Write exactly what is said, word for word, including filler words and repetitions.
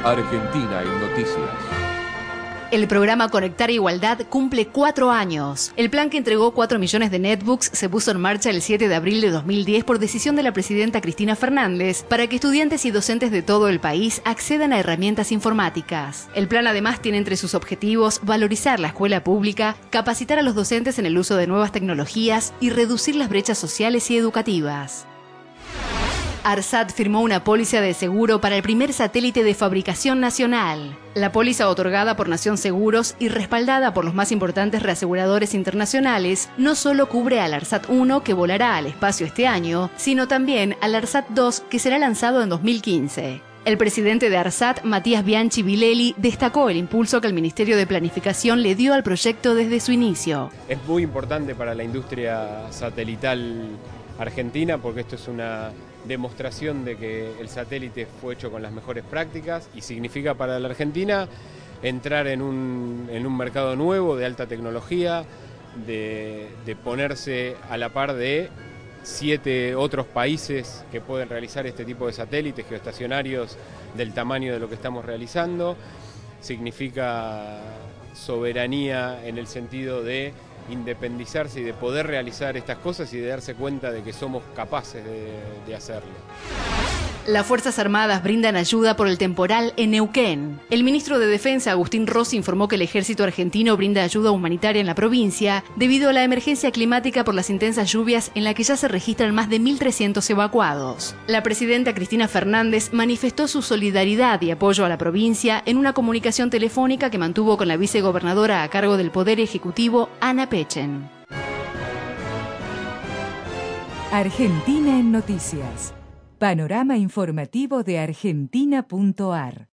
Argentina en Noticias. El programa Conectar Igualdad cumple cuatro años. El plan que entregó cuatro millones de netbooks se puso en marcha el siete de abril de dos mil diez por decisión de la presidenta Cristina Fernández para que estudiantes y docentes de todo el país accedan a herramientas informáticas. El plan además tiene entre sus objetivos valorizar la escuela pública, capacitar a los docentes en el uso de nuevas tecnologías y reducir las brechas sociales y educativas. ARSAT firmó una póliza de seguro para el primer satélite de fabricación nacional. La póliza, otorgada por Nación Seguros y respaldada por los más importantes reaseguradores internacionales, no solo cubre al ARSAT uno, que volará al espacio este año, sino también al ARSAT dos, que será lanzado en dos mil quince. El presidente de ARSAT, Matías Bianchi Vilelli, destacó el impulso que el Ministerio de Planificación le dio al proyecto desde su inicio. Es muy importante para la industria satelital argentina porque esto es una demostración de que el satélite fue hecho con las mejores prácticas y significa para la Argentina entrar en un, en un mercado nuevo de alta tecnología, de, de ponerse a la par de siete otros países que pueden realizar este tipo de satélites geoestacionarios del tamaño de lo que estamos realizando. Significa soberanía en el sentido de independizarse y de poder realizar estas cosas y de darse cuenta de que somos capaces de, de hacerlo. Las Fuerzas Armadas brindan ayuda por el temporal en Neuquén. El ministro de Defensa, Agustín Rossi, informó que el ejército argentino brinda ayuda humanitaria en la provincia debido a la emergencia climática por las intensas lluvias en la que ya se registran más de mil trescientos evacuados. La presidenta Cristina Fernández manifestó su solidaridad y apoyo a la provincia en una comunicación telefónica que mantuvo con la vicegobernadora a cargo del Poder Ejecutivo, Ana Pechen. Argentina en Noticias. Panorama informativo de argentina punto ar